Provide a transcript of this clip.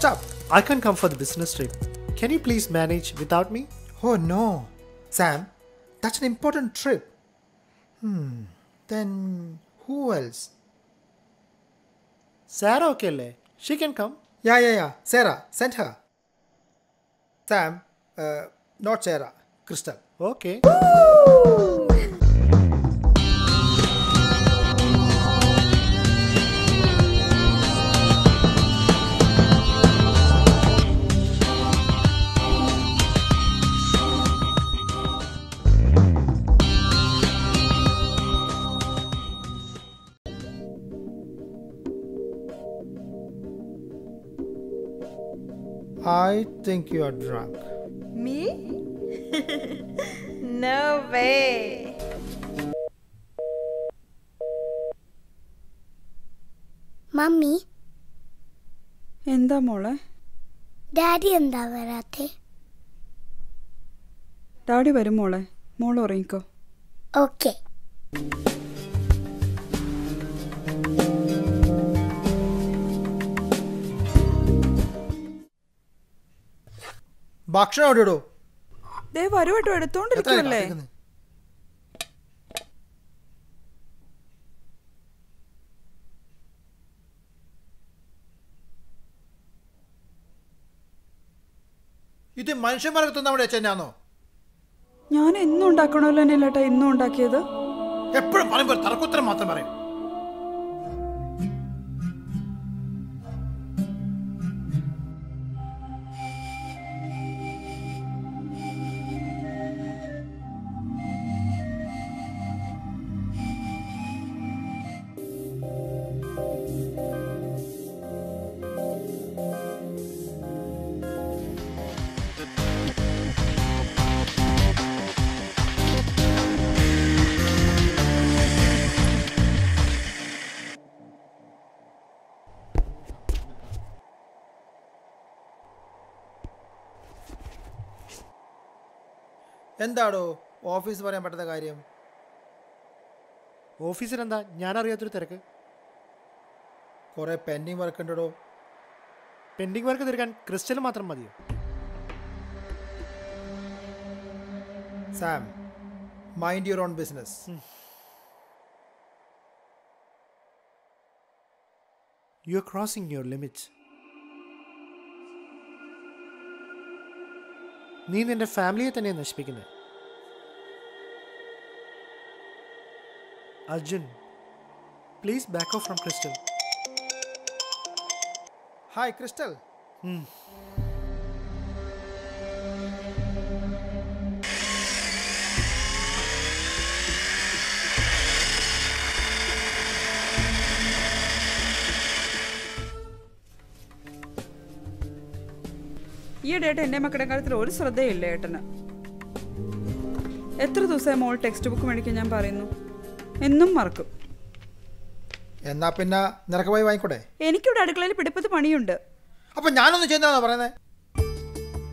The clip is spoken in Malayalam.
What's up? I can't come for the business trip. Can you please manage without me? Oh no. Sam, that's an important trip. Then who else? Sarah okay le? She can come. Yeah. Sarah, send her. Sam, not Sarah. Crystal. Okay. I think you are drunk. Me? No way. Mummy എന്താ മോളെ? ഡാഡി എന്താ വരാത്തെ? ഡാഡി വരും മോളെ. മോൾ ഉറങ്ങിക്കോ. ഓക്കെ. ഭക്ഷണം എവിടെ ഇടൂ? ദേ വരുവട്ടോ, എടുത്തോണ്ടിരിക്കുവല്ലേ. ഇത് മനുഷ്യന്മാർക്ക് നമ്മുടെ അച്ഛനാണോ? ഞാൻ എന്നും ഉണ്ടാക്കണമല്ലോ അനിലേട്ടാ, എന്നും ഉണ്ടാക്കിയത്. എപ്പോഴും പറയുമ്പോൾ തർക്കുത്തരം മാത്രം പറയും. എന്താടോ ഓഫീസ് പറയാൻ പറ്റുന്ന കാര്യം? ഓഫീസിൽ എന്താ ഞാൻ അറിയാത്തൊരു തിരക്ക്? കുറെ പെൻഡിങ് വർക്ക് ഉണ്ടോ? പെൻഡിങ് വർക്ക് തീർക്കാൻ ക്രിസ്റ്റൽ മാത്രം മതിയോ? Sam, mind your own business. You are crossing your limits. നീ നിന്റെ ഫാമിലിയെ തന്നെ നശിപ്പിക്കുന്നത്. Arjun, please back off from Crystal. Hi Crystal. ഈയിടെയായിട്ട് എൻ്റെ മക്കളുടെ കാര്യത്തിൽ ഒരു ശ്രദ്ധയില്ല ഏട്ടന്. എത്ര ദിവസമായി മോൾ ടെക്സ്റ്റ് ബുക്ക് മേടിക്കാൻ ഞാൻ പറയുന്നു, എന്നും മറക്കും. എന്നാ പിന്നെ നിനക്ക് പോയി വാങ്ങിക്കൂടെ? എനിക്കിവിടെ അടുക്കളയിൽ പിടിപ്പത് പണിയുണ്ട്. അപ്പൊ ഞാനൊന്നും ചെയ്യുന്നതാണോ പറയുന്നത്?